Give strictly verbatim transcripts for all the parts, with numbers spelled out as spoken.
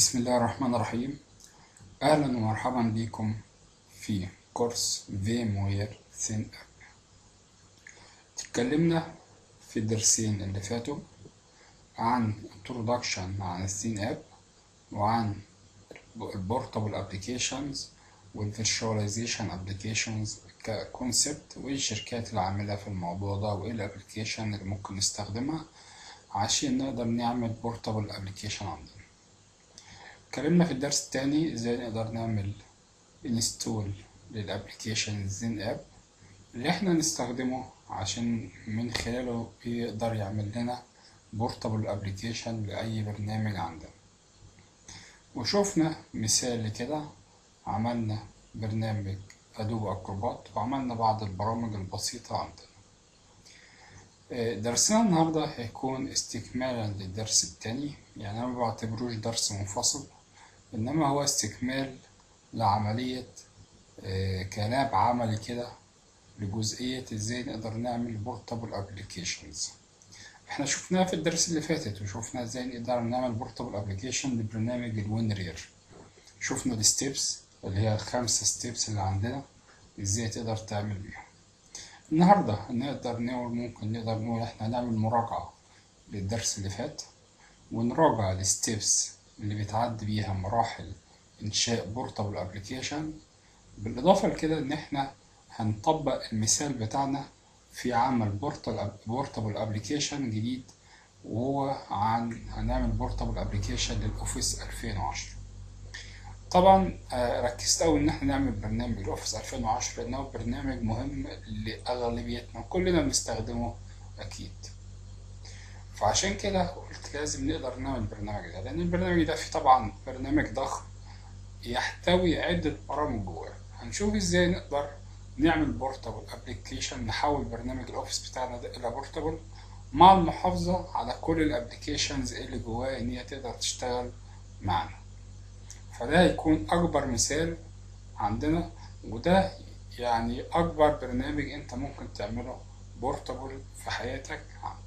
بسم الله الرحمن الرحيم. أهلا ومرحبا بكم في كورس فيموير ثين اب. اتكلمنا في الدرسين اللي فاتوا عن introduction عن الثين اب وعن البورتابل ابليكيشنز والفيرشواليزيشن ابليكيشنز ككونسبت وايه الشركات اللي عاملة في الموضوع ده وايه الابليكيشن اللي ممكن نستخدمها عشان نقدر نعمل بورتابل ابليكيشن عندنا. اتكلمنا في الدرس التاني ازاي نقدر نعمل انستول للابليكيشن الزين اب اللي احنا نستخدمه عشان من خلاله يقدر يعمل لنا بورتابل ابليكيشن لاي برنامج عندنا. وشوفنا مثال لكده، عملنا برنامج ادوب اكروبات وعملنا بعض البرامج البسيطة عندنا. درسنا النهاردة هيكون استكمالا للدرس التاني، يعني انا ما بعتبروش درس منفصل انما هو استكمال لعملية كلام عملي كده لجزئية ازاي نقدر نعمل بورتابل ابليكيشنز. احنا شفناها في الدرس اللي فاتت وشوفنا ازاي نقدر نعمل بورتابل ابليكيشن لبرنامج الوينرير. شفنا الستيبس اللي هي الخمسة ستيبس اللي عندنا ازاي تقدر تعمل بيهم. النهاردة نقدر نقول ممكن نقدر نقول احنا هنعمل مراجعة للدرس اللي فات ونراجع الستيبس اللي بتعدي بيها مراحل انشاء بورتابل ابليكيشن، بالاضافه لكده ان احنا هنطبق المثال بتاعنا في عمل بورتابل ابليكيشن جديد، وهو عن هنعمل بورتابل ابليكيشن للاوفيس ألفين وعشرة. طبعا ركزت قوي ان احنا نعمل برنامج الاوفيس ألفين وعشرة لانه برنامج مهم لاغلبيتنا كلنا بنستخدمه اكيد، فعشان كده قلت لازم نقدر نعمل البرنامج ده، لان البرنامج ده فيه طبعا برنامج ضخم يحتوي عدة برامج جواه. هنشوف ازاي نقدر نعمل بورتابل ابليكيشن، نحول برنامج الاوفيس بتاعنا ده الى بورتابل مع المحافظة على كل الابليكيشنز اللي جواه ان هي تقدر تشتغل معنا. فده هيكون اكبر مثال عندنا، وده يعني اكبر برنامج انت ممكن تعمله بورتابل في حياتك عندك.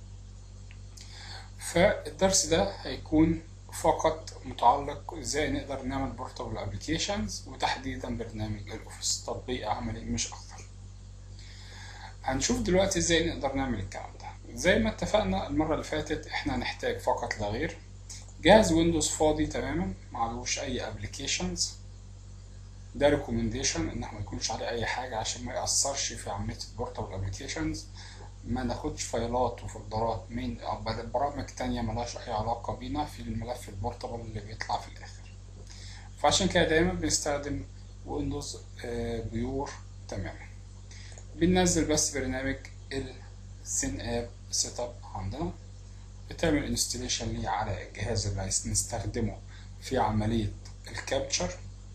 فالدرس ده هيكون فقط متعلق ازاي نقدر نعمل بورتابل ابليكيشنز وتحديدا برنامج الاوفيس، تطبيق عملي مش اكتر. هنشوف دلوقتي ازاي نقدر نعمل الكلام ده. زي ما اتفقنا المرة اللي فاتت احنا هنحتاج فقط لا غير جهاز ويندوز فاضي تماما معلوش اي ابليكيشنز. ده ريكومنديشن ان ما يكونش عليه اي حاجة عشان ما يأثرش في عملية البورتابل ابليكيشنز، ما ناخدش فايلات وفولدرات من برامج تانية ملهاش أي علاقة بينا في الملف البورتابل اللي بيطلع في الآخر. فعشان كده دايما بنستخدم ويندوز بيور تماما. بننزل بس برنامج الثين اب سيت اب عندنا، بتعمل انستليشن ليه على الجهاز اللي عايز نستخدمه في عملية الكابتشر.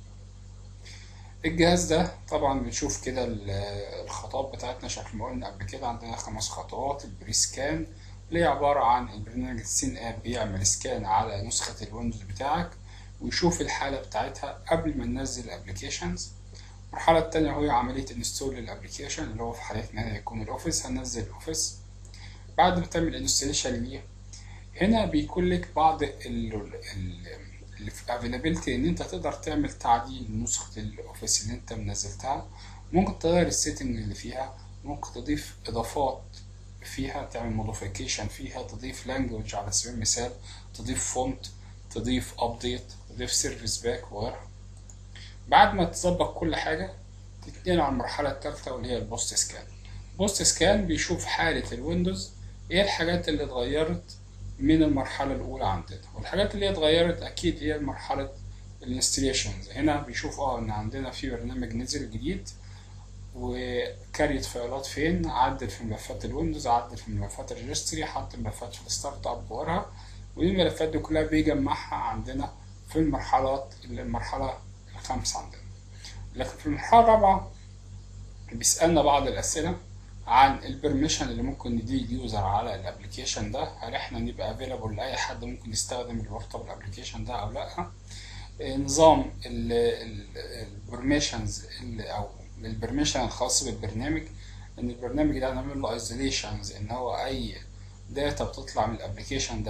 الجهاز ده طبعا بنشوف كده الخطوات بتاعتنا شكل ما قلنا قبل كده. عندنا خمس خطوات. البري سكان اللي هي عبارة عن البرنامج الثين اب بيعمل سكان على نسخة الويندوز بتاعك ويشوف الحالة بتاعتها قبل ما ننزل الابليكيشنز. المرحلة التانية هي عملية انستول للابليكيشن اللي هو في حالتنا هيكون الاوفيس. هننزل الاوفيس بعد ما تعمل انستليشن ليه. هنا بيكون لك بعض ال ال اللي في availability ان انت تقدر تعمل تعديل لنسخة الاوفيس اللي انت منزلتها. ممكن تغير السيتنج اللي فيها، ممكن تضيف اضافات فيها، تعمل موديفيكيشن فيها، تضيف لانجوج على سبيل المثال، تضيف فونت، تضيف ابديت، تضيف سيرفيس باك وغيرها. بعد ما تظبط كل حاجة تتنقل على المرحلة الثالثة واللي هي البوست سكان. بوست سكان بيشوف حالة الويندوز ايه الحاجات اللي اتغيرت من المرحلة الأولى عندنا، والحاجات اللي اتغيرت أكيد هي مرحلة الانستليشنز. هنا بيشوف اه إن عندنا في برنامج نزل جديد وكريت فايلات فين، عدل في ملفات الويندوز، عدل في ملفات الريجستري، حط ملفات في الستارت اب وغيرها، ودي الملفات دي كلها بيجمعها عندنا في المرحلات المرحلة الخامسة عندنا. لكن في المرحلة الرابعة بيسألنا بعض الأسئلة عن البرميشن اللي ممكن نديه اليوزر على الابليكيشن ده، هل احنا نبقى افيلابل لاي حد ممكن يستخدم البورتابل ابليكيشن ده او لا. نظام البرميشنز او البرميشن الخاص بالبرنامج، ان البرنامج ده نعمل له ايزوليشنز ان هو اي داتا بتطلع من الابليكيشن ده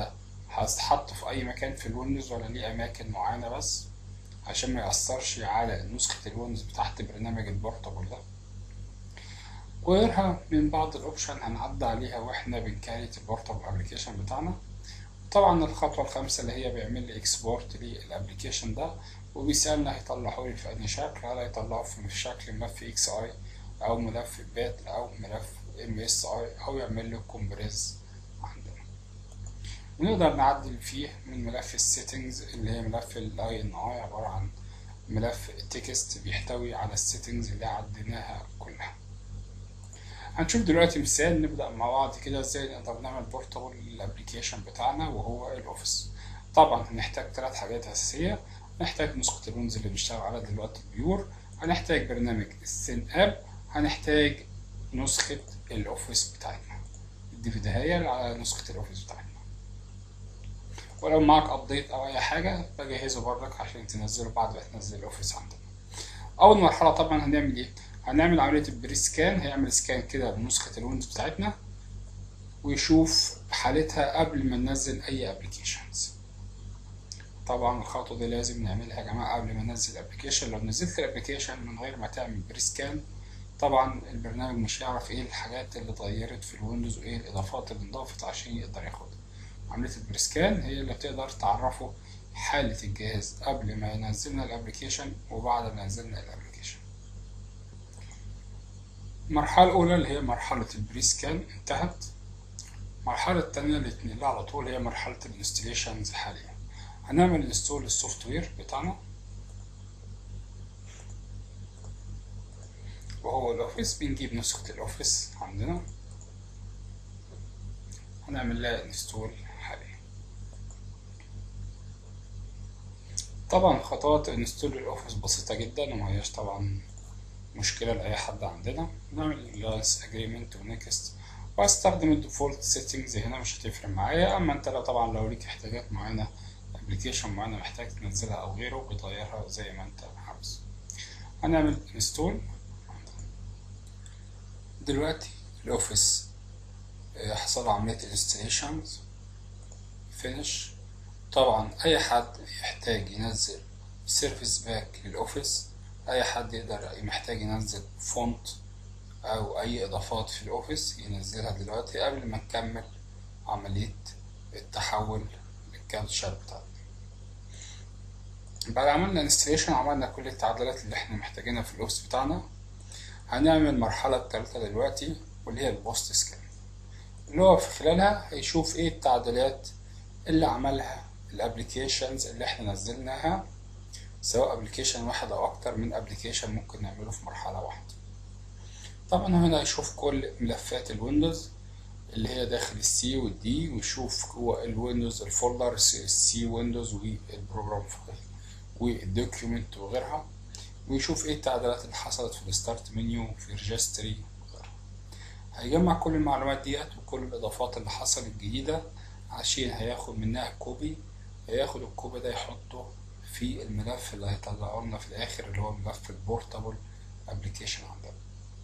هتحط في اي مكان في الويندوز ولا ليه اماكن معينة بس، عشان ما يأثرش على نسخة الويندوز بتاعت برنامج البورتابل ده. وغيرها من بعض الاوبشن هنعدي عليها واحنا بنكريت البورتابل ابلكيشن بتاعنا. طبعا الخطوة الخامسة اللي هي بيعمل لي اكسبورت للابلكيشن ده، وبيسألنا هيطلعه لي في أي شكل، هل هيطلعه في شكل ملف اكس اي او ملف بات او ملف ام اس اي او يعمل له كومبريز عندنا. ونقدر نعدل فيه من ملف السيتنجز اللي هي ملف الاي ان اي، عبارة عن ملف تكست بيحتوي على السيتنجز اللي عديناها كلها. هنشوف دلوقتي مثال نبدأ مع بعض كده ازاي نقدر نعمل بورتابل للابلكيشن بتاعنا وهو الاوفيس. طبعا هنحتاج ثلاث حاجات اساسية، هنحتاج نسخة الويندوز اللي بنشتغل عليها دلوقتي بيور، هنحتاج برنامج السين اب، هنحتاج نسخة الاوفيس بتاعتنا، الدفيدية على نسخة الاوفيس بتاعتنا. ولو معاك ابديت او اي حاجة بجهزه برضك عشان تنزله بعد ما تنزل الاوفيس عندنا. اول مرحلة طبعا هنعمل ايه؟ هنعمل عملية البري سكان، هيعمل سكان كده بنسخة الويندوز بتاعتنا ويشوف حالتها قبل ما ننزل اي ابلكيشنز. طبعا الخطوة دي لازم نعملها يا جماعة قبل ما ننزل الابلكيشن. لو نزلت الابلكيشن من غير ما تعمل بري سكان طبعا البرنامج مش هيعرف ايه الحاجات اللي اتغيرت في الويندوز وايه الاضافات اللي انضافت عشان يقدر ياخدها. عملية البري سكان هي اللي بتقدر تعرفه حالة الجهاز قبل ما ينزلنا الابلكيشن وبعد ما نزلنا الابلكيشن. المرحلة الأولى اللي هي مرحلة البري سكان انتهت. المرحلة التانية اللي تنقلها على طول هي مرحلة الانستليشنز. حاليا هنعمل انستول للسوفت وير بتاعنا وهو الاوفيس. بنجيب نسخة الاوفيس عندنا هنعمل لها انستول حاليا. طبعا خطوات انستول الاوفيس بسيطة جدا ومهياش طبعا مشكلة لأي حد عندنا. نعمل لايس اجريمنت ونكست، واستخدم الديفولت سيتنجز هنا مش هتفرق معايا. اما انت لو طبعا لو ليك احتياجات معينة ابلكيشن معينة محتاج تنزلها او غيره بتغيرها زي ما انت عاوز. هنعمل انستول. دلوقتي الاوفيس حصل عملية الانستليشنز فينيش. طبعا اي حد يحتاج ينزل سيرفيس باك للاوفيس، اي حد يقدر محتاج ينزل فونت او اي اضافات في الاوفيس ينزلها دلوقتي قبل ما نكمل عملية التحول للكابتشر بتاعنا. بعد عملنا انستليشن عملنا كل التعديلات اللي احنا محتاجينها في الاوفيس بتاعنا. هنعمل المرحلة الثالثة دلوقتي واللي هي البوست سكان، اللي هو في خلالها هيشوف ايه التعديلات اللي عملها الابليكيشنز اللي احنا نزلناها، سواء ابليكيشن واحد او اكتر من ابليكيشن ممكن نعمله في مرحلة واحدة. طبعا هنا هيشوف كل ملفات الويندوز اللي هي داخل السي والدي، ويشوف جوه الويندوز الفولدر السي ويندوز والبروجرام فايل والدوكيومنت وغيرها، ويشوف ايه التعديلات اللي حصلت في الستارت منيو في ريجستري وغيرها. هيجمع كل المعلومات ديت وكل الاضافات اللي حصلت جديدة عشان هياخد منها كوبي. هياخد الكوبي ده يحطه في الملف اللي هيطلعه لنا في الاخر اللي هو ملف البورتابل ابلكيشن عندنا.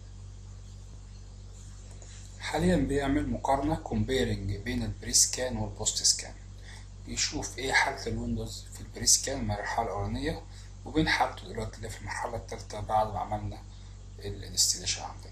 حاليا بيعمل مقارنة كومبيرنج بين البري سكان والبوست سكان، يشوف ايه حالة الويندوز في البري سكان المرحلة الأولانية وبين حالته دلوقتي اللي في المرحلة التالتة بعد ما عملنا الانستليشن عندنا.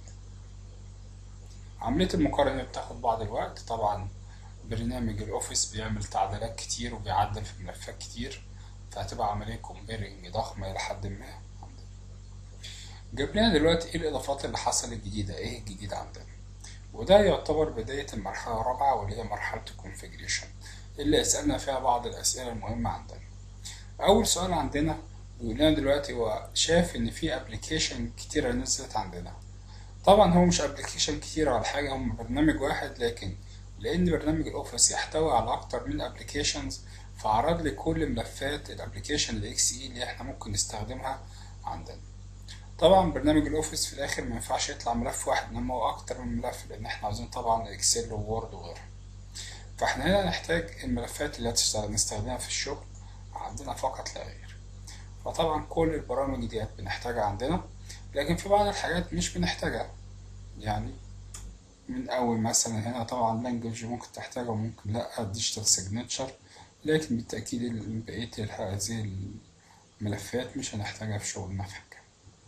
عملية المقارنة بتاخد بعض الوقت. طبعا برنامج الاوفيس بيعمل تعديلات كتير وبيعدل في ملفات كتير، فهتبقى عملية كومبيرنج ضخمة إلى حد ما عندنا. جاب لنا دلوقتي ايه الإضافات اللي حصلت جديدة، ايه الجديد عندنا، وده يعتبر بداية المرحلة الرابعة واللي هي مرحلة الكونفيجريشن اللي سألنا فيها بعض الأسئلة المهمة عندنا. أول سؤال عندنا بيقول لنا دلوقتي هو شاف إن في أبليكيشن كتيرة نزلت عندنا. طبعا هو مش أبليكيشن كتير على حاجة، هم برنامج واحد، لكن لأن برنامج الأوفيس يحتوي على أكتر من أبليكيشنز فعرض لي كل ملفات الأبليكيشن الإكس إي اللي إحنا ممكن نستخدمها عندنا. طبعا برنامج الاوفيس في الاخر ما ينفعش يطلع ملف واحد انما هو اكتر من ملف لان احنا عاوزين طبعا اكسل وورد وغيرها. فاحنا هنا نحتاج الملفات اللي هنستخدمها في الشغل عندنا فقط لا غير. فطبعا كل البرامج ديت بنحتاجها عندنا، لكن في بعض الحاجات مش بنحتاجها. يعني من اول مثلا هنا طبعا لانجوج ممكن تحتاجها وممكن لا. ديجيتال سيجنتشر لكن بالتأكيد بقية هذه الملفات مش هنحتاجها في شغلنا في حاجة.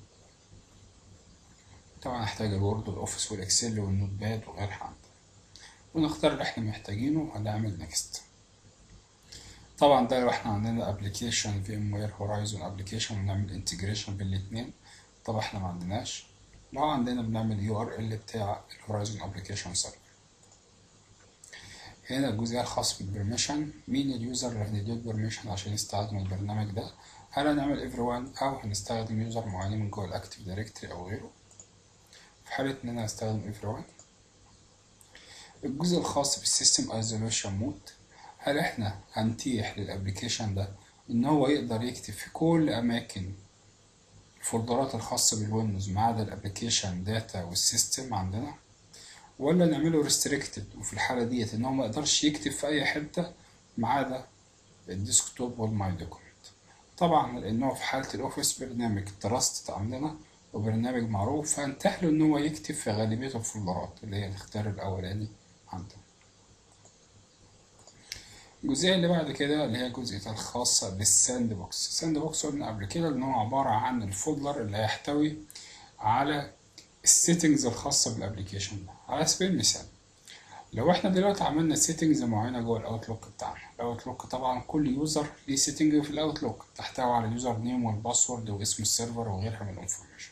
طبعا هنحتاج الوورد والأوفيس والإكسل والنوت باد وغيرها عندنا، ونختار اللي احنا محتاجينه وهنعمل نيكست. طبعا ده لو احنا عندنا ابلكيشن في ام وير هورايزون ابلكيشن ونعمل انتجريشن بين الاتنين. طبعا احنا ما عندناش. لو عندنا بنعمل يو ار ال بتاع الهورايزون ابلكيشن سيرفر. هنا الجزء الخاص بالبرميشن، مين اليوزر اللي هنديله برميشن عشان يستخدم البرنامج ده، هل هنعمل everyone او هنستخدم يوزر معين من جوه الاكتيف دايركتري او غيره. في حالة ان انا هستخدم everyone. الجزء الخاص بالسيستم ايزوليشن مود، هل احنا هنتيح للابليكيشن ده ان هو يقدر يكتب في كل اماكن الفولدرات الخاصة بالويندوز ما عدا الابليكيشن داتا والسيستم عندنا، ولا نعمله ريستريكتد وفي الحالة ديت ان هو ما يقدرش يكتب في اي حتة ما عدا الديسكتوب والماي دوكيمنت. طبعا لانه في حالة الاوفيس برنامج تراست عندنا وبرنامج معروف، فهنتيح له ان هو يكتب في غالبية الفولدرات اللي هي الاختيار الاولاني عندنا. الجزئية اللي بعد كده اللي هي الجزئية الخاصة بالساند بوكس. الساند بوكس قلنا قبل كده ان هو عبارة عن الفولدر اللي هيحتوي على السيتنجز الخاصة بالابليكيشن ده. على سبيل المثال لو احنا دلوقتي عملنا سيتنجز معينة جوه الاوتلوك بتاعنا، الاوتلوك طبعا كل يوزر ليه سيتنج في الاوتلوك تحتوي على اليوزر نيم والباسورد واسم السيرفر وغيرها من الانفورميشن.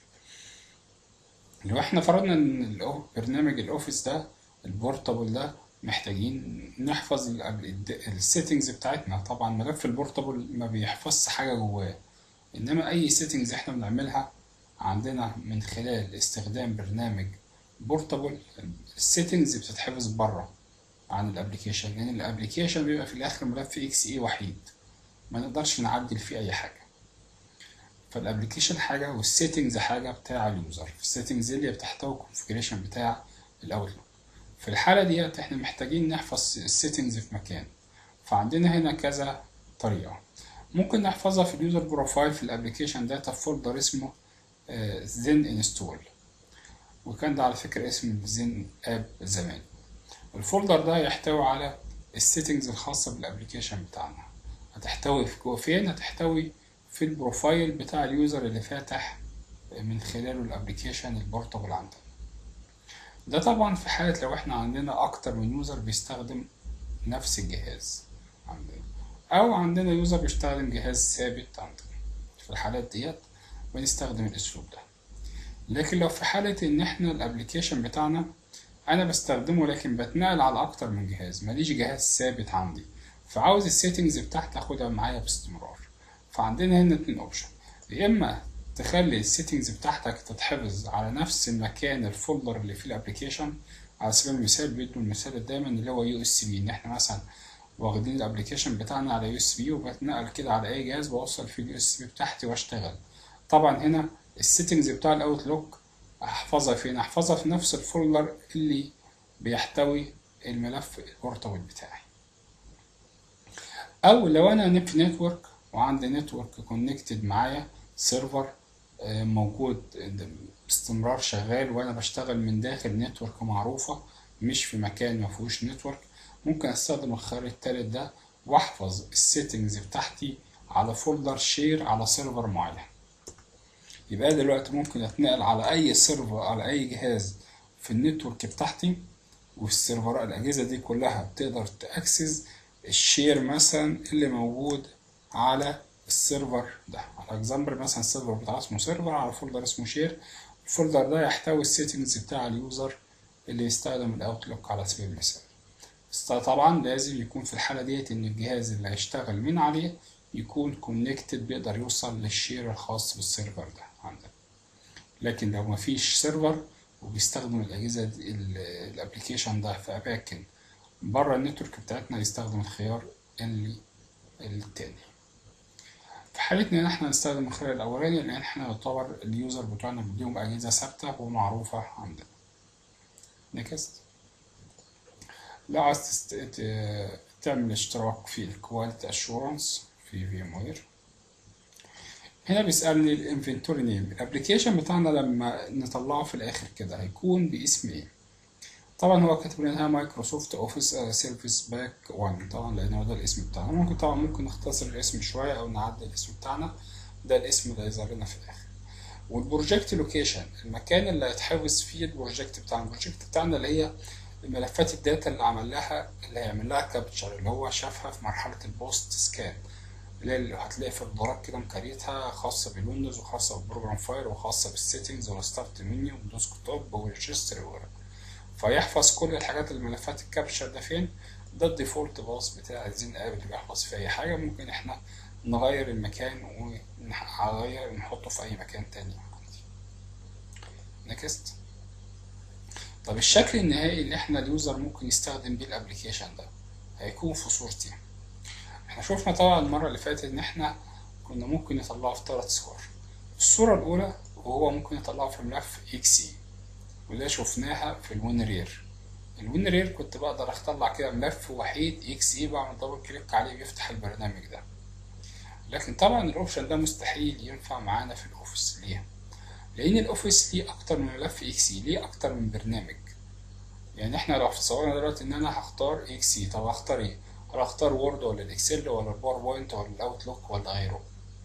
لو احنا فرضنا ان برنامج الاوفيس ده البورتابل ده محتاجين نحفظ السيتنجز بتاعتنا، طبعا ملف البورتابل ما بيحفظش حاجة جواه، انما اي سيتنجز احنا بنعملها عندنا من خلال استخدام برنامج بورتابل السيتنجز بتتحفظ بره عن الابليكيشن، لان يعني الابليكيشن بيبقى في الاخر ملف اكس اي وحيد ما نقدرش نعدل فيه اي حاجة. فالابليكيشن حاجة والسيتنجز حاجة بتاع اليوزر، السيتنجز اللي بتحتوي الكونفيجريشن بتاع الاوتلوك. في الحالة ديت احنا محتاجين نحفظ السيتنجز في مكان، فعندنا هنا كذا طريقة. ممكن نحفظها في اليوزر بروفايل في الابليكيشن داتا في فولدر اسمه زين انستول، وكان ده على فكرة اسم زين اب زمان. الفولدر ده يحتوي على السيتنجز الخاصة بالابليكيشن بتاعنا، هتحتوي في فين؟ هتحتوي في البروفايل بتاع اليوزر اللي فاتح من خلاله الابليكيشن البورتابل عندنا. ده طبعا في حالة لو احنا عندنا اكتر من يوزر بيستخدم نفس الجهاز عندنا، او عندنا يوزر بيستخدم جهاز ثابت عندنا. في الحالات ديت بنستخدم الاسلوب ده. لكن لو في حالة ان احنا الابليكيشن بتاعنا انا بستخدمه لكن بتنقل على اكتر من جهاز، ماليش جهاز ثابت عندي، فعاوز السيتنجز بتاعتي اخدها معايا باستمرار، فعندنا هنا اتنين اوبشن. يا اما تخلي السيتنجز بتاعتك تتحفظ على نفس المكان الفولدر اللي فيه الابليكيشن. على سبيل المثال بيدوا المثال دايما اللي هو يو اس بي، ان احنا مثلا واخدين الابليكيشن بتاعنا على يو اس بي وبتنقل كده على اي جهاز بوصل فيه اليو اس بي بتاعتي واشتغل. طبعا هنا السيتنجز بتاع الاوتلوك احفظها فين؟ احفظها في نفس الفولدر اللي بيحتوي الملف البورتابل بتاعي. او لو انا في نتورك وعندي نتورك كونكتد معايا سيرفر موجود باستمرار شغال وانا بشتغل من داخل نتورك معروفة مش في مكان ما فيهوش نتورك، ممكن استخدم الخيار التالت ده واحفظ السيتنجز بتاعتي على فولدر شير على سيرفر معين. يبقى دلوقتي ممكن اتنقل على اي سيرفر على اي جهاز في النتورك بتاعتي، والسيرفر الاجهزة دي كلها بتقدر تاكسس الشير مثلا اللي موجود على السيرفر ده. على اكزامبل مثلا السيرفر بتاع اسمه سيرفر على فولدر اسمه شير، الفولدر ده يحتوي السيتنجز بتاع اليوزر اللي يستخدم الاوتلوك على سبيل المثال. طبعا لازم يكون في الحالة ديت ان الجهاز اللي هيشتغل من عليه يكون كونكتد بيقدر يوصل للشير الخاص بالسيرفر ده عندنا. لكن لو مفيش سيرفر وبيستخدم الاجهزة الابليكيشن ده في اماكن بره النتورك بتاعتنا يستخدم الخيار اللي التاني. في حالتنا ان احنا نستخدم الخيار الاولاني لان احنا يعتبر اليوزر بتوعنا بديهم اجهزة ثابتة ومعروفة عندنا. نكست. لو عايز تعمل اشتراك في الكواليتي اشورنس في في ام وير، هنا بيسألني الانفنتوري نيم، الابليكيشن بتاعنا لما نطلعه في الاخر كده هيكون باسم ايه؟ طبعا هو كاتب لنا مايكروسوفت اوفيس سيرفيس باك واحد طبعا لان هو ده الاسم بتاعنا. ممكن طبعا ممكن نختصر الاسم شويه او نعدل الاسم بتاعنا، ده الاسم اللي هيظهر لنا في الاخر. والبروجكت لوكيشن المكان اللي هيتحفظ فيه البروجكت بتاعنا. البروجكت بتاعنا اللي هي ملفات الداتا اللي عمل لها اللي هيعمل لها كابتشر، اللي هو شافها في مرحله البوست سكان، اللي هتلاقي في الدرج كده مكريتها خاصه بالويندوز وخاصه بالبروجرام فايل وخاصه بالسيتنجز والستارت منيو والديسكتوب والريجستري وغيرها. فيحفظ كل الحاجات الملفات الكابتشر ده فين؟ ده الديفولت باص بتاع الزين اب اللي بيحفظ في اي حاجه. ممكن احنا نغير المكان ونغير ونحطه في اي مكان تاني. نكست. طب الشكل النهائي اللي احنا اليوزر ممكن يستخدم بيه الابليكيشن ده هيكون في صورتي. احنا شوفنا طبعا المره اللي فاتت ان احنا كنا ممكن نطلعه في ثلاث صور. الصوره الاولى وهو ممكن يطلعه في ملف اكس اي، وده شفناها في الوين رير. الوين رير كنت بقدر اطلع كده ملف وحيد اكس اي، بعمل دبل كليك عليه بيفتح البرنامج ده. لكن طبعا الاوبشن ده مستحيل ينفع معانا في الاوفيس. ليه؟ لان الاوفيس ليه اكتر من ملف اكس اي، ليه اكتر من برنامج. يعني احنا لو تصورنا دلوقتي ان انا هختار اكس اي، طب هختار ايه؟ هل هختار وورد ولا الاكسل ولا الباوربوينت ولا الاوتلوك ولا غيره؟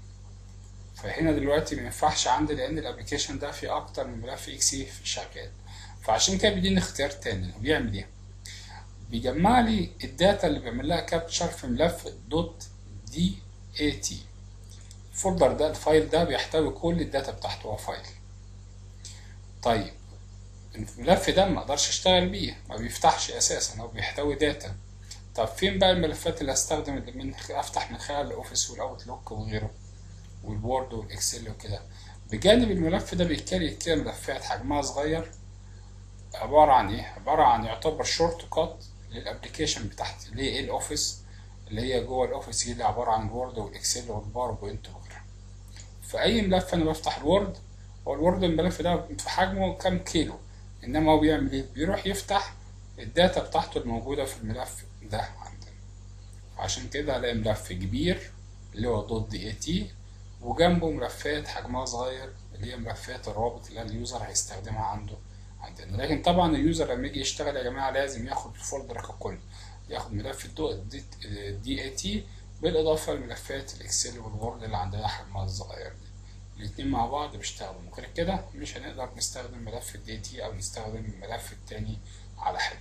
فهنا دلوقتي ما ينفعش عندي لان الابلكيشن ده فيه اكتر من ملف اكس اي في شغال. فعشان كده بيديني اختيار تاني. بيعمل ايه؟ بيجمع لي الداتا اللي بيعمل لها كابتشر في ملف دوت دي اي تي. الفولدر ده الفايل ده بيحتوي كل الداتا بتاعته، هو فايل. طيب الملف ده ما اقدرش اشتغل بيه، ما بيفتحش اساسا، هو بيحتوي داتا. طب فين بقى الملفات اللي هستخدم اللي من افتح من خلال الاوفيس والاوتلوك وغيره والوورد والاكسل وكده؟ بجانب الملف ده بيتكري كده ملفات حجمها صغير، عبارة عن ايه؟ عبارة عن يعتبر شورت كات للابليكيشن بتاعتي اللي هي ايه الاوفيس، اللي هي جوه الاوفيس دي اللي عبارة عن الوورد والاكسل والباوربوينت وغيرها. فاي ملف انا بفتح الوورد، هو الوورد الملف ده في حجمه كام كيلو، انما هو بيعمل ايه؟ بيروح يفتح الداتا بتاعته الموجودة في الملف ده عندنا. عشان كده هلاقي ملف كبير اللي هو دوت دي اي تي، وجنبه ملفات حجمها صغير اللي هي ملفات الرابط اللي اليوزر هيستخدمها عنده عندنا. لكن طبعا اليوزر لما يجي يشتغل يا جماعة لازم ياخد الفولدر ككل، ياخد ملف الدي اي تي بالاضافة لملفات الاكسل والوورد اللي عندنا حجمها الصغير دي. الاتنين مع بعض بيشتغلوا. غير كده مش هنقدر نستخدم ملف الدي تي او نستخدم الملف التاني على حدة.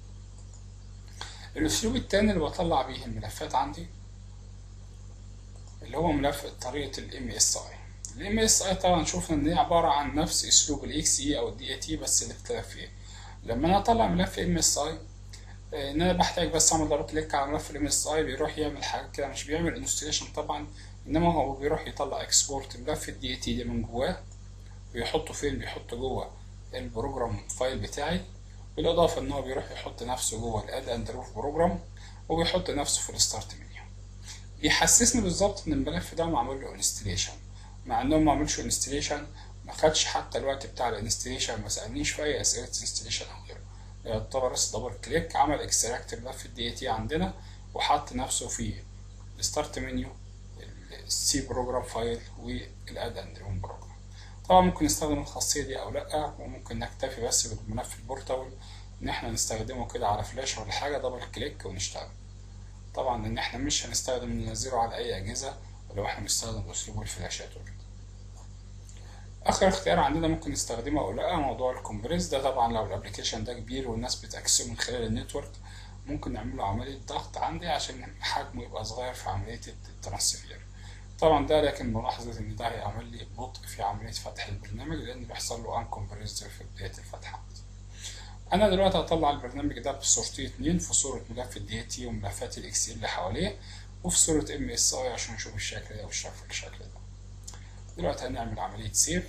الاسلوب التاني اللي بطلع بيه الملفات عندي اللي هو ملف طريقة الام اس اي. الام اس اي طبعا شوفنا ان هي عبارة عن نفس اسلوب الاكس اي او الدي اي تي، بس الاختلاف فيه لما انا اطلع ملف ام اس اي ان انا بحتاج بس اعمل دبل كليك على ملف الام اس اي، بيروح يعمل حاجه كده، مش بيعمل انستليشن طبعا، انما هو بيروح يطلع اكسبورت ملف الدي اي تي ده من جواه ويحطه فين؟ بيحطه جوه البروجرام فايل بتاعي، بالاضافه ان هو بيروح يحط نفسه جوه الاد اند روف بروجرام وبيحط نفسه في الستارت منيو. بيحسسني بالظبط ان الملف ده معمول له انستليشن، مع انه ما عملش انستليشن، ما خدش حتى الوقت بتاع الانستليشن، ما سالنيش في اي اسئله انستليشن او غيره. يعتبر بس دبل كليك عمل اكستراكت ملف الدي اي تي عندنا وحط نفسه في الستارت منيو السي بروجرام فايل والاد اند روم بروجرام. طبعا ممكن نستخدم الخاصيه دي او لا، وممكن نكتفي بس بالملف البورتابل ان احنا نستخدمه كده على فلاش ولا حاجه دبل كليك ونشتغل. طبعا ان احنا مش هنستخدم ننزله على اي اجهزه ولو احنا بنستخدم اسلوب الفلاشات وكده. اخر اختيار عندنا ممكن نستخدمه او لا موضوع الكومبريس ده. طبعا لو الابلكيشن ده كبير والناس بتاكسسه من خلال النتورك ممكن نعمل له عمليه ضغط عندي عشان حجمه يبقى صغير في عمليه الترانسفير. طبعا ده لكن ملاحظه ان ده هيعمل لي بطء في عمليه فتح البرنامج لان بيحصل له ان كومبريس في بدايه الفتحه. انا دلوقتي هطلع البرنامج ده بصورتين اتنين، في صوره ملف الدي تي وملفات الاكس اللي حواليه، وفي صوره ام اس اي عشان نشوف الشكل ده والشكل الشكل ده. دلوقتي هنعمل عمليه سيف.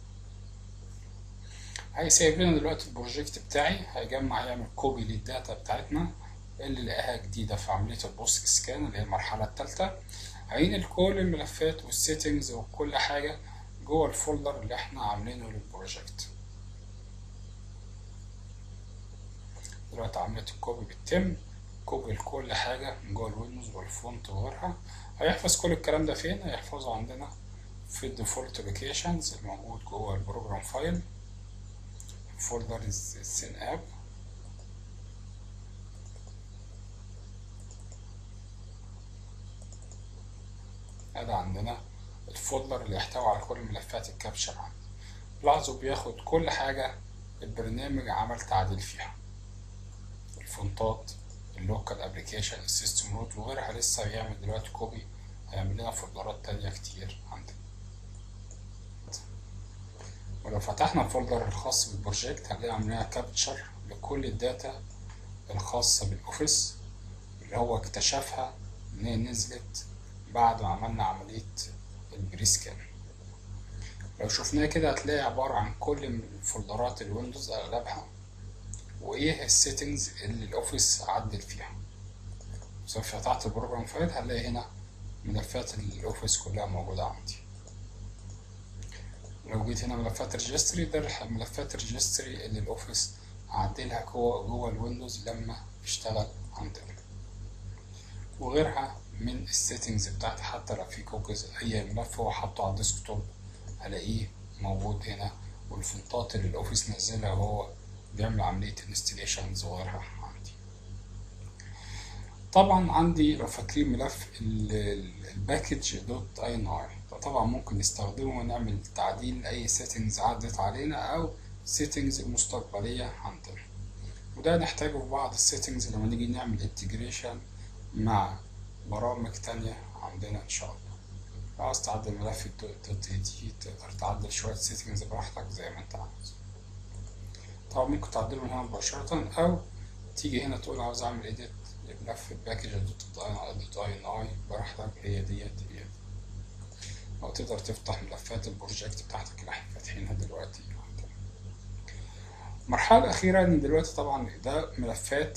هيسيب لنا دلوقتي البروجكت بتاعي، هيجمع يعمل كوبي للداتا بتاعتنا اللي لقاها جديده في عمليه البوست سكان اللي هي المرحله الثالثه. هينقل كل الملفات والسيتنجز وكل حاجه جوه الفولدر اللي احنا عاملينه للبروجكت. دلوقتي عملية الكوبي بتتم، كوبي لكل حاجة من جوه الويندوز والفونت وغيرها. هيحفظ كل الكلام ده فين؟ هيحفظه عندنا في الديفولت لوكيشنز الموجود جوه البروجرام فايل فولدر السين اب. ادي عندنا الفولدر اللي يحتوي على كل ملفات الكابتشر عندي. لاحظوا بياخد كل حاجة البرنامج عمل تعديل فيها، الفونتات، اللوكال ابلكيشن، السيستم روت وغيرها. لسه بيعمل دلوقتي كوبي، هيعمل لنا فولدرات تانية كتير عندنا. ولو فتحنا الفولدر الخاص بالبروجكت هنلاقي عاملين كابتشر لكل الداتا الخاصة بالاوفيس اللي هو اكتشفها ان هي نزلت بعد ما عملنا عملية البريسكان. لو شفناها كده هتلاقي عبارة عن كل فولدرات الويندوز اغلبها وايه السيتنجز اللي الاوفيس عدل فيها. لو فتحت البروجرام فايل هنلاقي هنا ملفات الاوفيس كلها موجودة عندي. لو جيت هنا ملفات ريجستري، ده ملفات ريجستري اللي الاوفيس عدلها جوه جوه الويندوز لما اشتغل عندنا، وغيرها من السيتنجز بتاعتي. حتى لو في كوكيز اي ملف هو حاطه على الديسكتوب هلاقيه موجود هنا، والفونتات اللي الاوفيس نزلها وهو بيعمل عملية انستليشنز وغيرها عندي. طبعا عندي لو فاكرين ملف الباكج دوت اي ان اي، طبعا ممكن نستخدمه ونعمل تعديل لاي سيتنجز عدت علينا او سيتنجز مستقبلية عندنا، وده نحتاجه في بعض السيتنجز لما نيجي نعمل انتجريشن مع برامج تانية عندنا ان شاء الله. لو عاوز تعدل ملف دوت اي تي تقدر تعدل شوية سيتنجز براحتك زي ما انت عاوز. طبعا ممكن تعدله من هنا مباشرة او تيجي هنا تقول عاوز اعمل ايديت لملف الباكج دوت اي ان اي براحتك، هي ديت هي دي. او تقدر تفتح ملفات البروجكت بتاعتك اللي احنا فاتحينها دلوقتي. المرحلة الأخيرة ان دلوقتي طبعا ده ملفات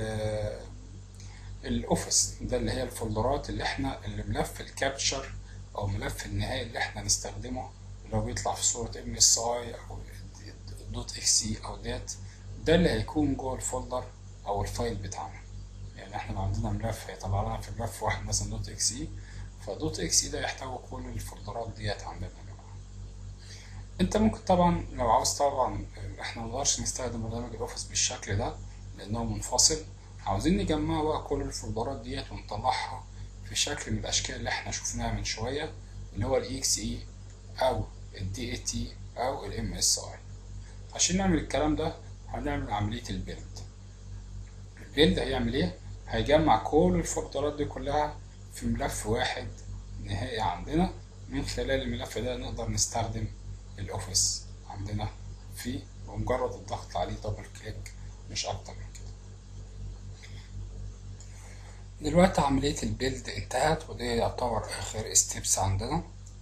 الاوفيس، ده اللي هي الفولدرات اللي احنا اللي ملف الكابتشر او ملف النهائي اللي احنا نستخدمه لو بيطلع في صورة ام اس اي او دوت اكس اي او دات، ده اللي هيكون جوه الفولدر او الفايل بتاعنا. يعني احنا لو عندنا ملف هيطلع لنا في ملف واحد مثلا دوت اكس اي، فدوت اكس اي ده يحتوي كل الفولدرات ديت عندنا. انت ممكن طبعا لو عاوز، طبعا احنا مقدرش نستخدم برنامج الاوفيس بالشكل ده لانه منفصل، عاوزين نجمع بقى كل الفولدرات ديت ونطلعها في شكل من الاشكال اللي احنا شفناها من شويه، اللي هو الاي اكس اي او الدي اي تي او الام اس اي. عشان نعمل الكلام ده هنعمل عمليه البيلد. البيلد هيعمل ايه؟ هيجمع كل الفولدرات دي كلها في ملف واحد نهائي عندنا. من خلال الملف ده نقدر نستخدم الاوفيس عندنا فيه بمجرد الضغط عليه دبل كليك، مش اكتر من كده. دلوقتي عملية البيلد انتهت، ودي يعتبر اخر ستيبس عندنا.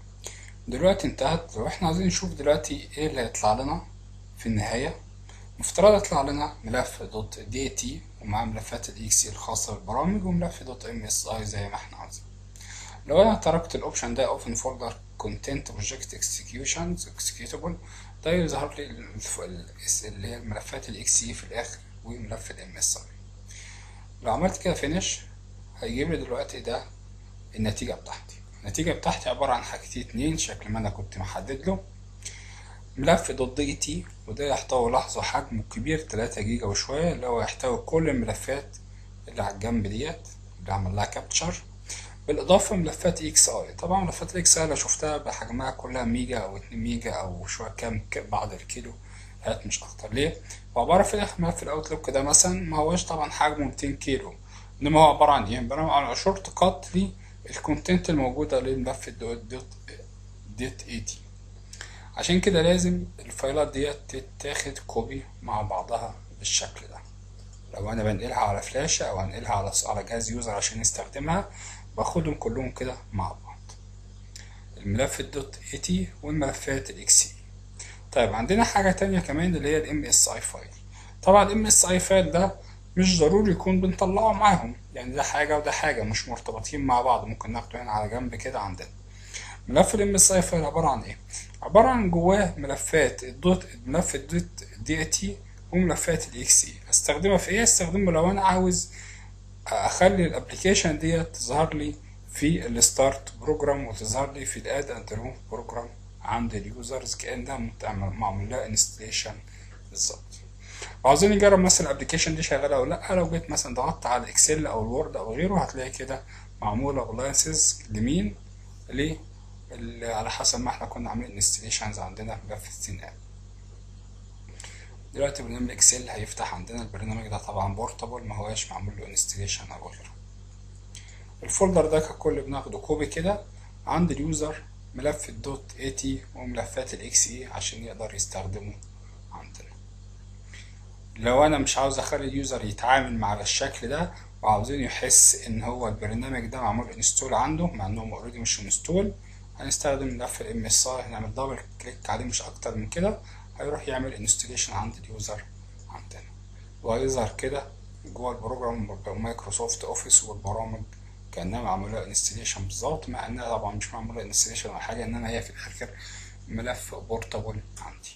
دلوقتي انتهت. لو احنا عايزين نشوف دلوقتي ايه اللي هيطلع لنا في النهاية، مفترض يطلع لنا ملف دوت دي اي تي ومع ملفات الاكس الخاصة بالبرامج وملف دوت ام اس اي زي ما احنا عايزين. لو انا تركت الاوبشن ده اوبن فولدر كونتنت بروجكت اكسكيوشنز اكسكيوتابل، ده يظهر لي اللي هي الملفات الاكس اي في الاخر وملف الام اس اي. لو عملت كده فينيش هيجيب لي دلوقتي ده النتيجة بتاعتي. النتيجة بتاعتي عبارة عن حاجتين اتنين شكل ما انا كنت محدد له. ملف دوت دي تي وده يحتوي، لاحظوا حجمه كبير تلاتة جيجا وشوية، اللي هو يحتوي كل الملفات اللي على الجنب ديت اللي عمل لها كابتشر، بالاضافه ملفات اكس اي. طبعا ملفات الاكس اي لو شفتها بحجمها كلها ميجا او اتنين ميجا او شويه كام بعض الكيلو هات مش اكتر. ليه؟ هو عباره في الاخر ملف الاوتلوك ده مثلا ما هوش طبعا حجمه ميتين كيلو، انما هو عباره عن ايه؟ عباره عن شورت كات للكونتنت الموجوده للملف دوت دوت اي تي. عشان كده لازم الفايلات ديت تتاخد كوبي مع بعضها بالشكل ده. لو انا بنقلها على فلاشة او هنقلها على على جهاز يوزر عشان يستخدمها، باخدهم كلهم كده مع بعض، الملف الدوت اي تي والملفات الاكس اي. طيب عندنا حاجة تانية كمان اللي هي الام اس اي فايل. طبعا الام اس اي فايل ده مش ضروري يكون بنطلعه معاهم، يعني ده حاجة وده حاجة مش مرتبطين مع بعض، ممكن ناخده هنا على جنب كده عندنا. ملف الام اس اي فايل عبارة عن ايه؟ عبارة عن جواه ملفات الدوت ملف الدوت دي اي تي وملفات الاكس اي. استخدمها في ايه؟ استخدمه لو انا عاوز اخلي الابليكيشن ديت تظهر لي في الستارت بروجرام وتظهر لي في الاد اند روم بروجرام عند اليوزرز كأنها معمول لها انستليشن بالظبط. وعاوزين نجرب مثلا الابليكيشن دي شغاله او لا، لو جيت مثلا ضغطت على الاكسل او الوورد او غيره هتلاقي كده معموله بلاينسز لمين؟ ليه؟ ال- على حسب ما احنا كنا عاملين انستليشنز عندنا في ملف السين اب. دلوقتي برنامج اكسل هيفتح عندنا. البرنامج ده طبعا بورتابل، ما هواش معمول له انستليشن او غيره. الفولدر ده ككل بناخده كوبي كده عند اليوزر، ملف الدوت اي تي وملفات الاكس اي عشان يقدر يستخدمه عندنا. لو انا مش عاوز اخلي اليوزر يتعامل مع الشكل ده وعاوزين يحس ان هو البرنامج ده معمول انستول عنده مع انه اوريدي مش انستول، هنستخدم ملف الام اس اي، هنعمل دبل كليك عليه مش اكتر من كده، هيروح يعمل انستليشن عند اليوزر عندنا، وهيظهر كده جوه البروجرام مايكروسوفت اوفيس والبرامج كانها معموله انستليشن بالظبط، مع انها طبعا مش معموله انستليشن ولا حاجه، انما هي في الاخر ملف بورتابل عندي.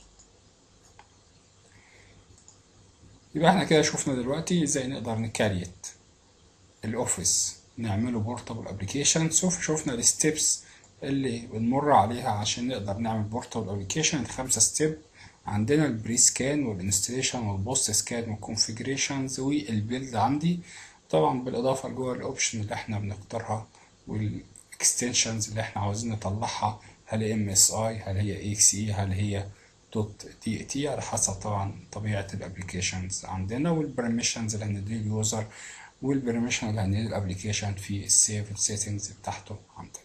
يبقى احنا كده شفنا دلوقتي ازاي نقدر نكريت الاوفيس نعمله بورتابل ابلكيشن. شفنا الستبس اللي بنمر عليها عشان نقدر نعمل بورتابل ابلكيشن، الخمسه ستيب عندنا: البري سكان والانستليشن والبوست سكان والكونفيجريشنز والبيلد عندي، طبعا بالاضافه لجوه الاوبشن اللي احنا بنختارها والاكستنشنز اللي احنا عاوزين نطلعها، هل هي ام اس اي، هل هي اكس اي، هل هي دوت دي تي، على حسب طبعا طبيعه الابلكيشنز عندنا، والبرميشنز اللي هنديه اليوزر والبرميشن اللي هنديه الابلكيشن في السيف السيتنجز بتاعته عندنا.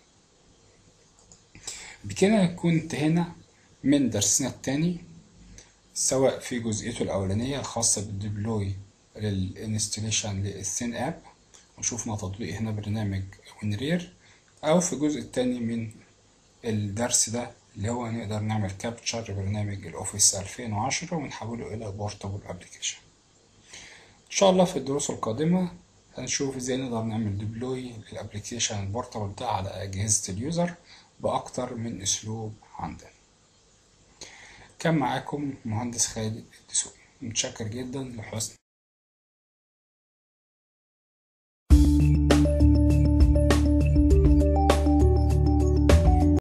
بكده نكون انتهينا من درسنا التاني، سواء في جزئيته الأولانية الخاصة بالديبلوي للإنستليشن للثين آب، وشوفنا تطبيق هنا برنامج وينرير، أو في الجزء التاني من الدرس ده اللي هو نقدر نعمل كابتشر برنامج الأوفيس ألفين وعشرة ونحوله إلى بورتابل أبليكيشن. إن شاء الله في الدروس القادمة هنشوف ازاي نقدر نعمل ديبلوي للأبليكيشن البورتابل ده على أجهزة اليوزر بأكتر من أسلوب عندنا. كان معاكم مهندس خالد الدسوقي، متشكر جدا لحسن